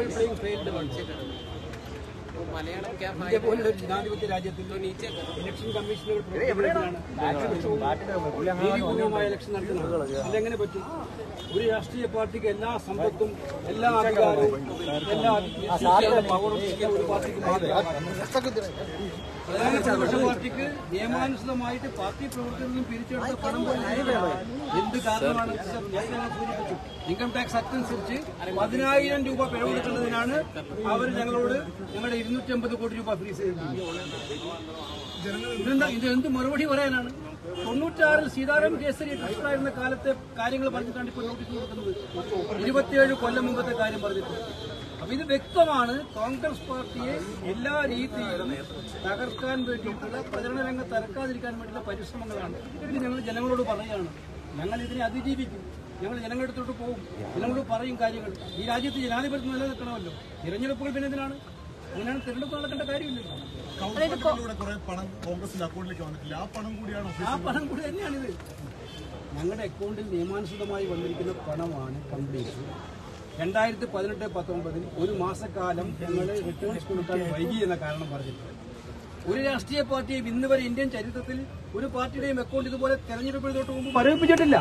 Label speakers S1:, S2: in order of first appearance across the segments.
S1: India പോലുള്ള ഒരു ജനാധിപത്യ രാജ്യത്തിൽ ഇലക്ഷൻ കമ്മീഷനുകൾ നീതിപൂർവമായ ഇലക്ഷൻ നടത്തുന്നത്. അതെങ്ങനെ പറ്റും? ഒരു രാഷ്ട്രീയ പാർട്ടിക്ക് എല്ലാ സമ്പത്തും എല്ലാ അധികാരവും എല്ലാ പവറും ഒരു പാർട്ടിക്ക് മാത്രമാണ്. പ്രധാന പ്രതിപക്ഷ പാർട്ടിക്ക് നിയമാനുസൃതമായിട്ട് പാർട്ടി പ്രവർത്തനത്തിനും പിരിച്ചെടുത്ത പണം എന്ത് കാരണമാണ് സൂചിപ്പിച്ചു. ഇൻകം ടാക്സ് ആക്ട് അനുസരിച്ച് 10,000 രൂപ പിഴവ് കൊടുക്കേണ്ടതിനാണ് അവർ ഞങ്ങളോട് ഞങ്ങളുടെ 250 കോടി രൂപ ഫ്രീസ് ചെയ്തിട്ടുണ്ട്. ഇത് എന്ത് മറുപടി പറയാനാണ്? 96-ൽ സീതാറാം കേസരി ട്രഷറായിരുന്ന കാലത്തെ കാര്യങ്ങൾ പറഞ്ഞിട്ടാണ് ഇപ്പോൾ നോട്ടീസ് കൊടുക്കുന്നത്. 27 കൊല്ലം മുമ്പത്തെ കാര്യം പറഞ്ഞിട്ടുണ്ട്. അപ്പൊ ഇത് വ്യക്തമാണ് കോൺഗ്രസ് പാർട്ടിയെ എല്ലാ രീതിയിലും തകർക്കാൻ വേണ്ടിയിട്ടുള്ള പ്രചരണ രംഗത്ത് ഇറക്കാതിരിക്കാൻ വേണ്ടിയുള്ള പരിശ്രമങ്ങളാണ്. ഇത് ഞങ്ങൾ ജനങ്ങളോട് പറയുകയാണ്. ഞങ്ങൾ ഇതിനെ അതിജീവിക്കും. ഞങ്ങൾ ജനങ്ങളുടെ അടുത്തോട്ട് പോകും. ജനങ്ങളോട് പറയും കാര്യങ്ങൾ. ഈ രാജ്യത്ത് ജനാധിപത്യം നിലനിൽക്കണമല്ലോ. തിരഞ്ഞെടുപ്പുകൾ പിന്നെ എന്തിനാണ്? അങ്ങനെയാണ് തിരഞ്ഞെടുപ്പ് നടക്കേണ്ട കാര്യമില്ലല്ലോ. ആ പണം കൂടി തന്നെയാണിത്. ഞങ്ങളുടെ അക്കൗണ്ടിൽ നിയമാനുസൃതമായി വന്നിരിക്കുന്ന പണമാണ് കംപ്ലീറ്റ്. 2018-19 ഒരു മാസക്കാലം ഞങ്ങൾ റിട്ടേൺസ് കൊടുക്കാൻ വൈകി എന്ന കാരണം പറഞ്ഞിട്ടുണ്ട്. ഒരു രാഷ്ട്രീയ പാർട്ടിയും ഇന്ന് വരെ ഇന്ത്യൻ ചരിത്രത്തിൽ ഒരു പാർട്ടിയുടെയും അക്കൗണ്ട് ഇതുപോലെ തെരഞ്ഞെടുപ്പിന് തൊട്ട് മുമ്പ് മരവിപ്പിച്ചിട്ടില്ല.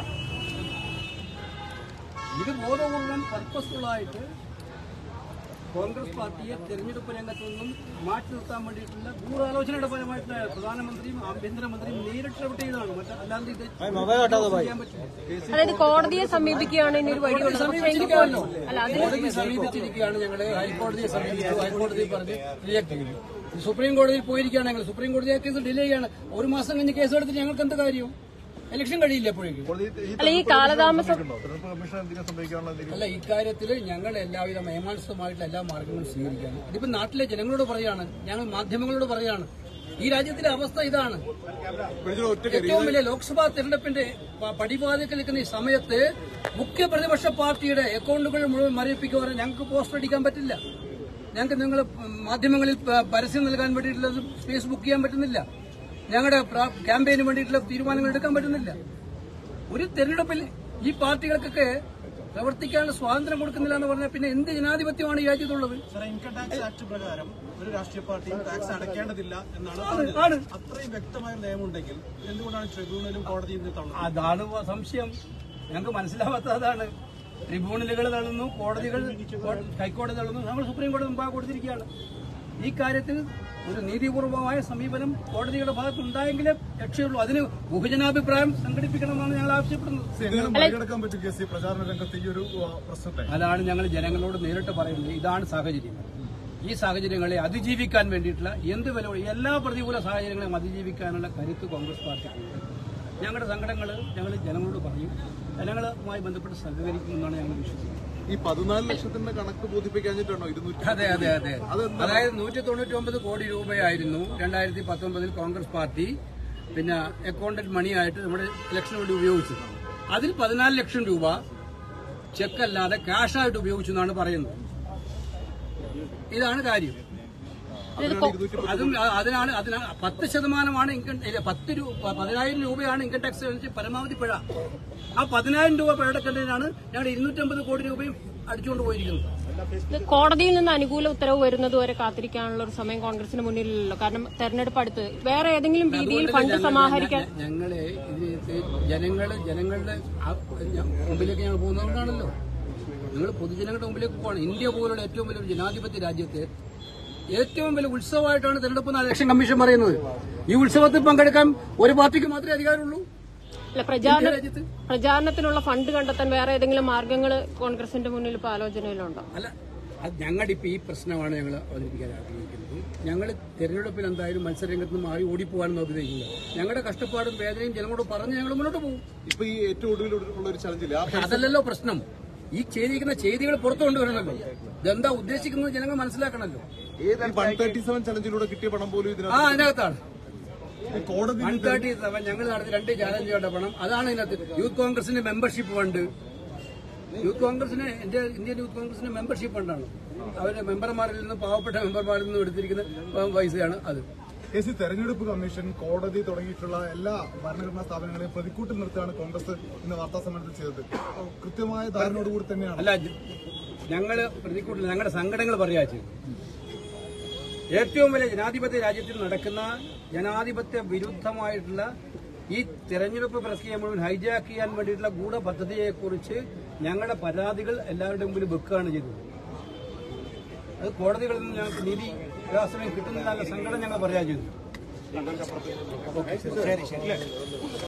S1: ഇത് ബോധപൂർവം പർപ്പസ്ഫുള്ളായിട്ട് കോൺഗ്രസ് പാർട്ടിയെ തെരഞ്ഞെടുപ്പ് രംഗത്തു നിന്നും മാറ്റി നിർത്താൻ വേണ്ടിയിട്ടുള്ള ഗൂഢാലോചനയുടെ ഫലമായിട്ടുള്ള പ്രധാനമന്ത്രിയും ആഭ്യന്തരമന്ത്രിയും നേരിട്ട് ഇടപെട്ടതാണ്. മറ്റല്ലാതെ ഇത് ചെയ്യാൻ പറ്റില്ല.
S2: അതായത് കോടതിയെ സമീപിക്കുകയാണ് ഇനിയൊരു വഴി
S1: സമീപിച്ചിരിക്കുകയാണല്ലോ. കോടതിയെ സമീപിച്ചിരിക്കുകയാണ്. ഞങ്ങള് ഹൈക്കോടതിയെ സമീപിച്ചു. ഹൈക്കോടതി പറഞ്ഞ് റിജക്ട് ചെയ്തു. സുപ്രീം കോടതിയിൽ പോയിരിക്കുകയാണ്. ഞങ്ങൾ സുപ്രീം കോടതി കേസ് ഡിലേ ചെയ്യാണ്. ഒരു മാസം കഴിഞ്ഞ് കേസ് എടുത്തിട്ട് ഞങ്ങൾക്ക് എന്ത് കാര്യം? ഇലക്ഷൻ കഴിയില്ല എപ്പോഴേക്കും.
S2: ഈ കാലതാമസം
S1: അല്ല, ഇക്കാര്യത്തിൽ ഞങ്ങൾ എല്ലാവിധ നിയമാനുസൃതമായിട്ടുള്ള എല്ലാ മാർഗങ്ങളും സ്വീകരിക്കുകയാണ്. ഇതിപ്പോ നാട്ടിലെ ജനങ്ങളോട് പറയാണ്, ഞങ്ങൾ മാധ്യമങ്ങളോട് പറയാണ്. ഈ രാജ്യത്തിലെ അവസ്ഥ ഇതാണ്. ഏറ്റവും വലിയ ലോക്സഭാ തെരഞ്ഞെടുപ്പിന്റെ പടിവാതിൽക്കൽ നിൽക്കുന്ന ഈ സമയത്ത് മുഖ്യ പ്രതിപക്ഷ പാർട്ടിയുടെ അക്കൗണ്ടുകൾ മുഴുവൻ മരവിപ്പിക്കുക. ഞങ്ങൾക്ക് പോസ്റ്റർ അടിക്കാൻ പറ്റില്ല. ഞങ്ങൾക്ക് നിങ്ങൾ മാധ്യമങ്ങളിൽ പരസ്യം നൽകാൻ വേണ്ടിയിട്ടുള്ള സ്പേസ് ബുക്ക് ചെയ്യാൻ പറ്റുന്നില്ല. ഞങ്ങളുടെ ക്യാമ്പയിന് വേണ്ടിയിട്ടുള്ള തീരുമാനങ്ങൾ എടുക്കാൻ പറ്റുന്നില്ല. ഒരു തെരഞ്ഞെടുപ്പിൽ ഈ പാർട്ടികൾക്കൊക്കെ പ്രവർത്തിക്കാനുള്ള സ്വാതന്ത്ര്യം കൊടുക്കുന്നില്ല എന്ന് പറഞ്ഞാൽ പിന്നെ എന്ത് ജനാധിപത്യമാണ് ഈ രാജ്യത്തുള്ളത്?
S3: ഇൻകം ടാക്സ് ആക്ട് പ്രകാരം ഒരു രാഷ്ട്രീയ പാർട്ടിയും ടാക്സ് അടയ്ക്കേണ്ടതില്ല എന്നാണ്. അത്രയും വ്യക്തമായ നിയമമുണ്ടെങ്കിൽ എന്തുകൊണ്ടാണ് ട്രിബ്യൂണലും കോടതിയും തള്ളുന്നത്?
S1: അതാണ് സംശയം. ഞങ്ങൾക്ക് മനസ്സിലാവാത്ത അതാണ്. ട്രിബ്യൂണലുകൾ തള്ളുന്നു, കോടതികൾ ഹൈക്കോടതി തള്ളുന്നു, നമ്മൾ സുപ്രീം കോടതി മുമ്പാകെ കൊടുത്തിരിക്കുകയാണ്. ഈ കാര്യത്തിൽ ഒരു നീതിപൂർവമായ സമീപനം കോടതിയുടെ ഭാഗത്ത് ഉണ്ടായെങ്കിലേ രക്ഷയുള്ളൂ. അതിന് ബഹുജനാഭിപ്രായം സംഘടിപ്പിക്കണമെന്നാണ് ഞങ്ങൾ ആവശ്യപ്പെടുന്നത്. അതാണ് ഞങ്ങൾ ജനങ്ങളോട് നേരിട്ട് പറയുന്നത്. ഇതാണ് സാഹചര്യം. ഈ സാഹചര്യങ്ങളെ അതിജീവിക്കാൻ വേണ്ടിയിട്ടുള്ള എന്ത് വില എല്ലാ പ്രതികൂല സാഹചര്യങ്ങളെയും അതിജീവിക്കാനുള്ള കരുത്ത് കോൺഗ്രസ് പാർട്ടിക്കുണ്ട്. ഞങ്ങളുടെ സങ്കടങ്ങൾ ഞങ്ങൾ ജനങ്ങളോട് പറയും. ജനങ്ങളുമായി ബന്ധപ്പെട്ട് സഹകരിക്കുമെന്നാണ് ഞങ്ങൾ വിശ്വസിക്കുന്നത്.
S4: ഈ 14 ലക്ഷത്തിന്റെ കണക്ക് ബോധിപ്പിക്കാഞ്ഞിട്ടാണോ 200?
S1: അതെ. അതായത് 199 കോടി രൂപയായിരുന്നു 2019 കോൺഗ്രസ് പാർട്ടി പിന്നെ അക്കൗണ്ടന്റ് മണിയായിട്ട് നമ്മുടെ ഇലക്ഷന് വേണ്ടി ഉപയോഗിച്ചത്. അതിൽ 14 ലക്ഷം രൂപ ചെക്കല്ലാതെ ക്യാഷായിട്ട് ഉപയോഗിച്ചു എന്നാണ് പറയുന്നത്. ഇതാണ് കാര്യം. അതിനാണ് 10% ഇൻകം 10,000 രൂപയാണ് ഇൻകം ടാക്സ് പരമാവധി പിഴ. ആ 10,000 രൂപ പിഴടക്കേണ്ടതിനാണ് ഞങ്ങൾ 250 കോടി രൂപയും അടിച്ചുകൊണ്ട് പോയിരിക്കുന്നത്.
S2: കോടതിയിൽ നിന്ന് അനുകൂല ഉത്തരവ് വരുന്നതുവരെ കാത്തിരിക്കാനുള്ള ഒരു സമയം കോൺഗ്രസിന് മുന്നിലല്ലോ. കാരണം തെരഞ്ഞെടുപ്പ് അടുത്ത് വേറെ ഏതെങ്കിലും രീതിയിൽ ഫണ്ട് സമാഹരിക്കാൻ
S1: ഞങ്ങളെ ജനങ്ങളുടെ മുമ്പിലേക്ക് ഞങ്ങൾ പോകുന്നതുകൊണ്ടാണല്ലോ. നിങ്ങൾ പൊതുജനങ്ങളുടെ മുമ്പിലേക്ക് പോകണം. ഇന്ത്യ പോലുള്ള ഏറ്റവും വലിയ ജനാധിപത്യ രാജ്യത്തെ ഏറ്റവും വലിയ ഉത്സവമായിട്ടാണ് തെരഞ്ഞെടുപ്പ് ഇലക്ഷൻ കമ്മീഷൻ പറയുന്നത്. ഈ ഉത്സവത്തിൽ പങ്കെടുക്കാൻ ഒരു പാർട്ടിക്ക് മാത്രമേ അധികാരമുള്ളൂ.
S2: പ്രചാരണത്തിനുള്ള ഫണ്ട് കണ്ടെത്താൻ വേറെ ഏതെങ്കിലും മാർഗങ്ങൾ കോൺഗ്രസിന്റെ മുന്നിൽ ഇപ്പോൾ ആലോചനയിലുണ്ടോ?
S1: അല്ല, ഞങ്ങളുടെ ഈ പ്രശ്നമാണ് ഞങ്ങൾ അവതരിപ്പിക്കാൻ ആഗ്രഹിക്കുന്നത്. ഞങ്ങൾ തെരഞ്ഞെടുപ്പിൽ എന്തായാലും മത്സരരംഗത്ത് നിന്ന് മാറി ഓടിപ്പോകാനൊന്നും ആഗ്രഹിക്കില്ല. ഞങ്ങളുടെ കഷ്ടപ്പാടും വേദനയും ജനങ്ങളോട് പറഞ്ഞ് ഞങ്ങൾ മുന്നോട്ട് പോകും.
S4: ഇപ്പൊ ഈ ഏറ്റവും ഒടുവിലുള്ള ഒരു ചലഞ്ചില്ല,
S1: അതല്ലല്ലോ പ്രശ്നം. ഈ ചെയ്തിരിക്കുന്ന ചെയ്തികൾ പുറത്തു കൊണ്ടുവരണമല്ലോ. ഇതെന്താ ഉദ്ദേശിക്കുന്നത് ജനങ്ങൾ മനസ്സിലാക്കണമല്ലോ.
S4: 137 ചലഞ്ചിലൂടെ കിട്ടിയ പണം പോലും
S1: അതിനകത്താണ്. 137 ഞങ്ങൾ നടത്തി 2 ചാലഞ്ചുകളുടെ പണം അതാണ് ഇതിനകത്ത്. യൂത്ത് കോൺഗ്രസിന്റെ മെമ്പർഷിപ്പ് ഫണ്ട്, യൂത്ത് കോൺഗ്രസിന് ഇന്ത്യൻ യൂത്ത് കോൺഗ്രസിന്റെ മെമ്പർഷിപ്പ് ഫണ്ടാണ്. അവരുടെ മെമ്പർമാരിൽ നിന്നും പാവപ്പെട്ട മെമ്പർമാരിൽ നിന്നും എടുത്തിരിക്കുന്ന പൈസയാണ് അത്.
S4: തെരഞ്ഞെടുപ്പ് കമ്മീഷൻ, കോടതി തുടങ്ങിയിട്ടുള്ള എല്ലാ ഭരണഘടനാ സ്ഥാപനങ്ങളെയും പ്രതിക്കൂട്ടിൽ നിർത്തിയാണ് കോൺഗ്രസ് ഇന്ന് വാർത്താ സമ്മേളനത്തിൽ ചെയ്തത്. കൃത്യമായ ധാരണയോടുകൂടി തന്നെയാണ്.
S1: അല്ല, ഞങ്ങളുടെ സംഘടനകൾ പറയാ ചെയ്തു. ഏറ്റവും വലിയ ജനാധിപത്യ രാജ്യത്തിൽ നടക്കുന്ന ജനാധിപത്യ വിരുദ്ധമായിട്ടുള്ള ഈ തെരഞ്ഞെടുപ്പ് പ്രക്രിയ മുഴുവൻ ഹൈജാക്ക് ചെയ്യാൻ വേണ്ടിയിട്ടുള്ള ഗൂഢപദ്ധതിയെക്കുറിച്ച് ഞങ്ങളുടെ പരാതികൾ എല്ലാവരുടെ മുമ്പിൽ വെക്കുകയാണ് ചെയ്തത്. അത് കോടതികളിൽ നിന്ന് ഞങ്ങൾക്ക് നീതി കിട്ടുന്നില്ല സംഘടന ഞങ്ങൾ പറയാ ചെയ്തു.